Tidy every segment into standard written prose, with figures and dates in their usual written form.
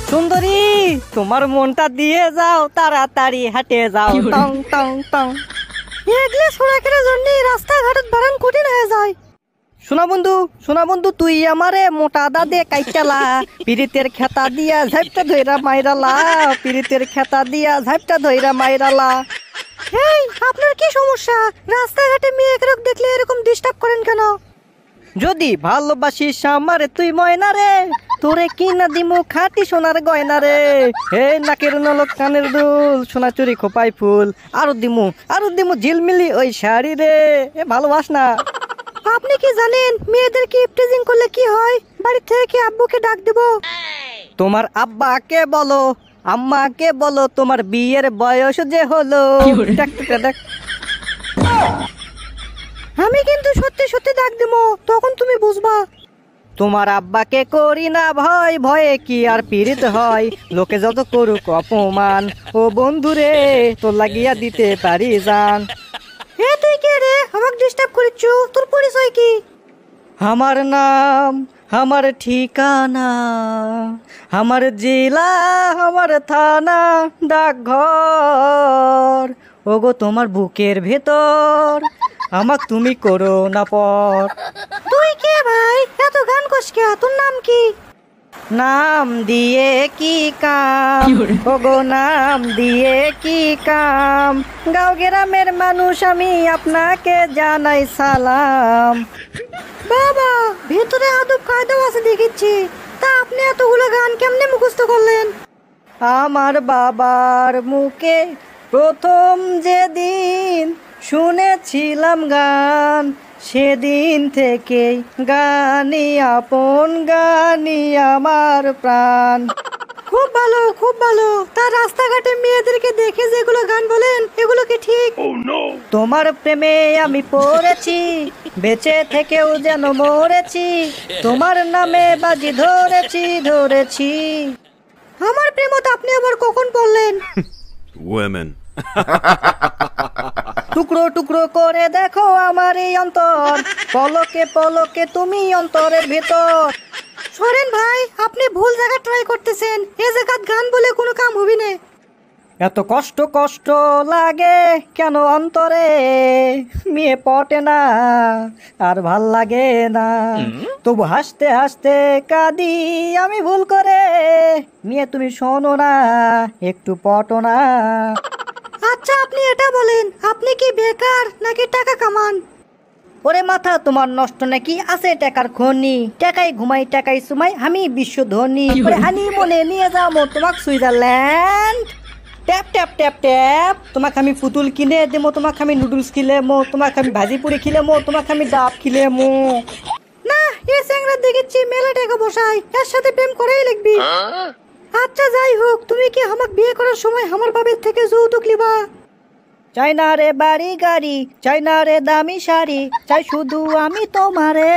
সুন্দরী, তোমার মনটা দিয়ে যাও, তাড়াতাড়ি হাঁটে যাও, টং টং টং। এগলে সোনাকের জন্য রাস্তাঘাট বারান কঠিন হয়ে যায়। শোনা বন্ধু, তুই আমারে মোটা দাদে কাইটালা, পিরিতের খেতা দিয়া ঝাইপটা ধইরা মাইরালা, পিরিতের খেতা দিয়া ঝাইপটা ধইরা মাইরালা। এই, আপনার কি সমস্যা? রাস্তাঘাটে মেয়েকে দেখলে এরকম ডিস্টার্ব করেন কেন? যদি ভালোবাসিস আমারে তুই ময়না রে, তোরে কিনা দিমু খাঁটি সোনার গয়না রে। হে নাকের নলক কানের দুল, সোনা চুরি খোপাই ফুল, আরো দিমু ঝিলমিলি ওই শাড়ি রে। এ ভালোবাস না? আপনি কি জানেন মেয়েদেরকে ইপটিজিং করলে কি হয়? বাড়ি থেকে আব্বুকে ডাক দেব। তোমার আব্বাকে বলো, আম্মাকে বলো, তোমার বিয়ের বয়স যে হলো। আমি কিন্তু সত্যি সত্যি ডাক দেবো, তখন তুমি বুঝবা। তোমার আব্বাকে করি না ভয়, ভয়ে কি আর পীড়িত হয়? লোকে যত করুক অপমান, ও বন্ধুরে তোর লাগিয়া দিতে পারি জান। এ তুই কে রে? আমাকে ডিস্টার্ব করিচ্ছু, তোর পরিচয় কি? আমার নাম, আমার ঠিকানা, আমার জেলা, আমার থানা, ডাকঘর, ওগো তোমার বুকের ভেতর, আমাক তুমি করো না পর। তুই কে ভাই? এত গান কসকে, তোর নাম কি? নাম দিয়ে কি কাম, ওগো নাম দিয়ে কি কাম, গাঁও গ্রামের মানুষ আমি আপনাকে জানাই সালাম। বাবা, ভেতরে আদব কায়দাও আছে দেখেছি, তা আপনি এতগুলো গান কেমনে মুখস্থ করলেন? আমার বাবার মুখে প্রথম যেদিন শুনেছিলাম গান, সেদিন থেকেই গানি আপন, গানি আমার প্রাণ। খুব ভালো, খুব ভালো। তার রাস্তাঘাটে মেয়েদেরকে দেখে যেগুলো গান বলেন, এগুলো কি ঠিক? তোমার প্রেমে আমি পড়েছি, বেঁচে থেকেও যেন মরেছি, তোমার নামে বাজি ধরেছি। আমার প্রেমত আপনি আবার কখন পড়লেন? Women. টুকরো টুকরো করে দেখো আমার এই অন্তর, পলকে পলকে তুমি অন্তরের ভেতর। সরেন ভাই, আপনি ভুল জায়গা ট্রাই করতেছেন, এ জায়গাত গান বলে কোনো কাম হবি না। এত কষ্ট কষ্ট লাগে কেন অন্তরে, মেয়ে পটে না আর ভাল লাগে না, তবু হাসতে হাসতে কাঁদি আমি ভুল করে, মেয়ে তুমি শোনো না, একটু পটো না। আচ্ছা, আপনি এটা বলেন, আপনি কি বেকার নাকি টাকা কামান? ওরে মাথা তোমার নষ্ট নাকি? আছে টাকার খনি, টাকাই ঘুমাই টাকাই সুমাই, আমি বিশ্ব ধনী। হানি মনে নিয়ে যাবো তোমাকে Switzerland. Tap tap tap tap, তোমাকে আমি পুতুল কিনে দেবো, তোমাকে আমি নুডলস খিলেমো, তোমাকে আমি ভাজি পুরি খিলেমো, তোমাকে আমি ডাব খিলেমো। না, এ স্যাংরা দেখেছি মেলা টাকা বসাই, এর সাথে প্রেম করেই লিখবি। আচ্ছা যাই হোক, তুমি কি আমাকে বিয়ে করার সময় আমার বাবার থেকে যৌতুক লিবা? চাই না রে বাড়ি গাড়ি, চাই না রে দামি শাড়ি, চাই শুধু আমি তোমারে।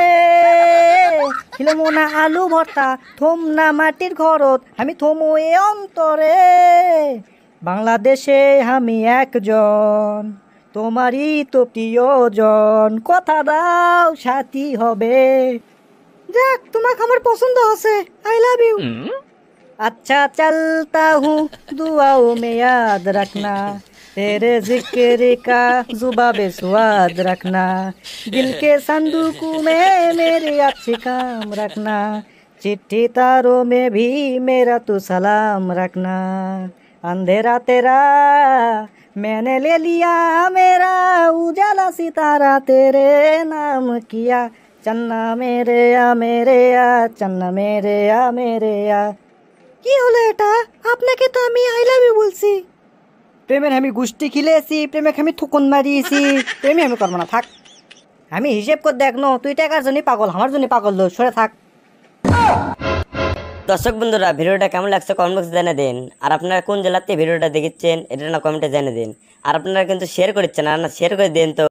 খিলেমো না আলু ভর্তা, থম না মাটির ঘরত, আমি থমো এ অন্তরে। বাংলাদেশে আমি একজন, তোমারই তো প্রিয়জন, কথা দাও সাথী হবে। যাক, তোমাকে আমার পছন্দ আছে, আই লাভ ইউ। अच्छा चलता हूँ दुआओं में याद रखना, तेरे जिक्र का जुबान पे स्वाद रखना, दिल के संदूक में मेरे अच्छे काम रखना, चिट्ठी तारों में भी मेरा तू सलाम रखना, अंधेरा तेरा मैंने ले लिया मेरा, उजाला सितारा तेरे नाम किया, चन्ना मेरे आ चन्ना मेरे आ। কি হলো এটা? আপনাকে তো আমি আই লাভ ইউ বলছি। প্রেমের আমি গুষ্টি খিলেছি, প্রেমে আমি থুকুন মারিয়েছি, প্রেমে আমি করবো না, থাক। আমি হিসেব করে দেখনো, তুই টাকার জন্য পাগল, আমার জন্য পাগল, সরে থাক। দর্শক বন্ধুরা, ভিডিওটা কেমন লাগছে কমেন্ট বক্সে জানিয়ে দিন। আর আপনারা কোন জেলাতে ভিডিওটা দেখেছেন এটা না কমেন্টে জানিয়ে দিন। আর আপনারা কিন্তু শেয়ার করছেন, আর না শেয়ার করে দিন তো।